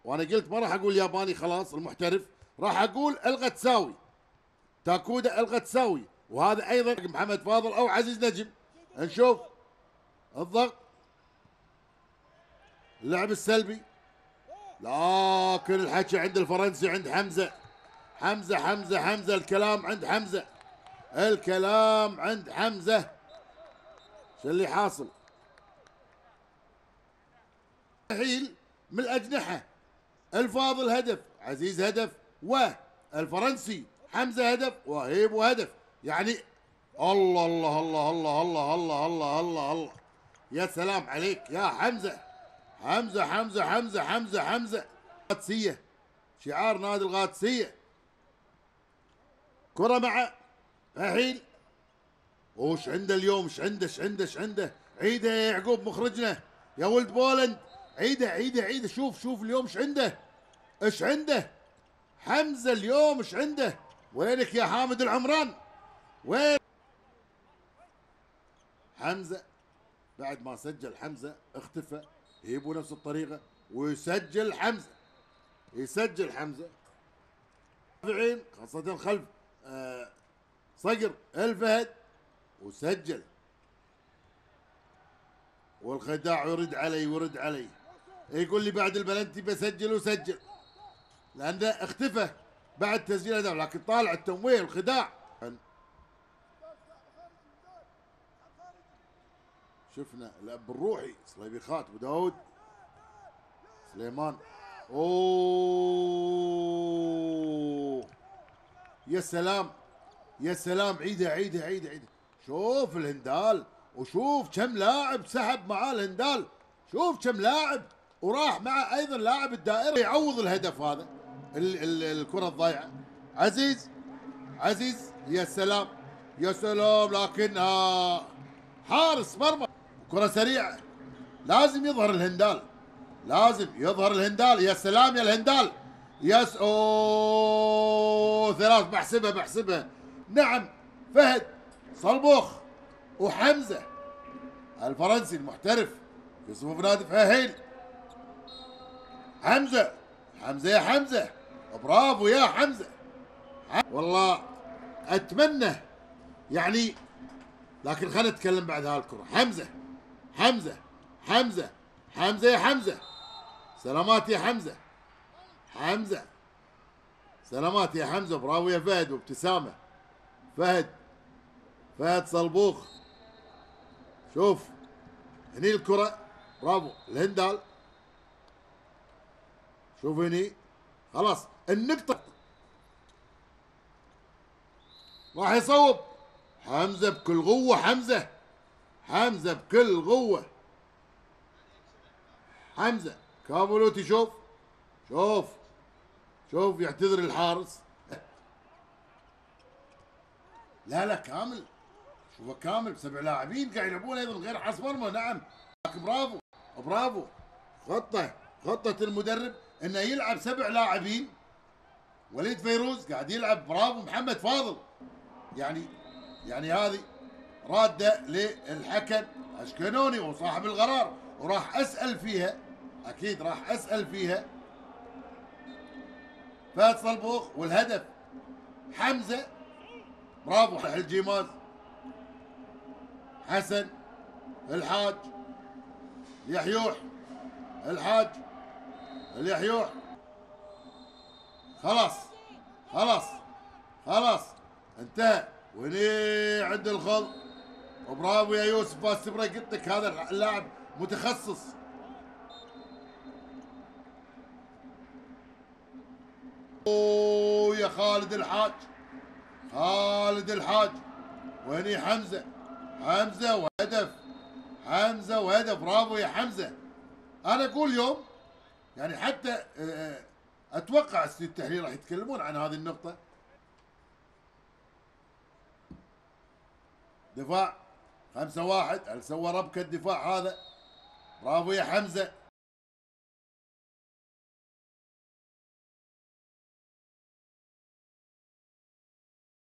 وانا قلت ما راح اقول ياباني خلاص المحترف، راح اقول الغى تساوي، تاكودا الغى تساوي، وهذا ايضا محمد فاضل او عزيز نجم. نشوف الضغط، اللعب السلبي، لكن الحكي عند الفرنسي، عند حمزه. حمزه الكلام عند حمزه، الكلام عند حمزه. شو اللي حاصل؟ حيل من الاجنحه، الفاضل هدف، عزيز هدف، والفرنسي حمزه هدف، وهيب وهدف. يعني الله الله الله الله الله الله الله الله الله، يا سلام عليك يا حمزه. حمزه القادسيه، شعار نادي القادسيه. كره مع فهيل، وش عنده اليوم؟ ايش عنده؟ عيده يا يعقوب مخرجنا يا ولد بولند، عيده. شوف اليوم ايش عنده حمزه اليوم، ايش عنده؟ وينك يا حامد العمران؟ وين حمزه؟ بعد ما سجل حمزه اختفى، يجيبوا نفس الطريقه ويسجل حمزه، دافعين خاصه خلف صقر الفهد، وسجل. والخداع يرد علي يقول لي بعد البلنتي بسجل، وسجل لانه اختفى بعد تسجيل هدف، لكن طالع التمويه والخداع. شفنا الاب الروحي صليبيخات ابو داود سليمان. اوه يا سلام، عيده. شوف الهندال، وشوف كم لاعب سحب معاه الهندال، شوف كم لاعب، وراح مع ايضا لاعب الدائره يعوض الهدف هذا، الكره الضايعه. عزيز يا سلام، لكنها حارس مرمى، كره سريعه. لازم يظهر الهندال، يا سلام يا الهندال، اوه ثلاث، بحسبها. نعم، فهد صلبوخ وحمزه الفرنسي المحترف في صفوف نادي فهيل. حمزه يا حمزه، برافو يا حمزه. والله اتمنى يعني، لكن خلينا نتكلم بعد هالكره. حمزه يا حمزه، سلامات يا حمزه. سلامات يا حمزه، برافو يا فهد، وابتسامه. فهد صلبوخ. شوف هني الكره، برافو الهندال. شوف هني خلاص النقطه، راح يصوب حمزه بكل قوه. حمزه كابولوتي. شوف يعتذر الحارس. لا كامل، شوفه كامل، 7 لاعبين قاعد يلعبون ايضا غير حارس مرمى. نعم، لكن برافو خطة المدرب انه يلعب 7 لاعبين. وليد فيروز قاعد يلعب، برافو محمد فاضل. يعني هذه راده للحكم اشكنوني وصاحب القرار، وراح اسال فيها، اكيد راح اسال فيها. فهد صلبوخ، والهدف حمزه، برافو الجيماز. حسن الحاج اليحيوح، خلاص انتهى. وني عند الخل، وبرافو يا يوسف باستمرار، قلت لك هذا اللاعب متخصص. اوه يا خالد الحاج. وهني حمزه وهدف. برافو يا حمزه. انا اقول اليوم يعني حتى اتوقع استوديو التحليل راح يتكلمون عن هذه النقطه. دفاع 5-1، هل سوى ربكه الدفاع هذا؟ برافو يا حمزه.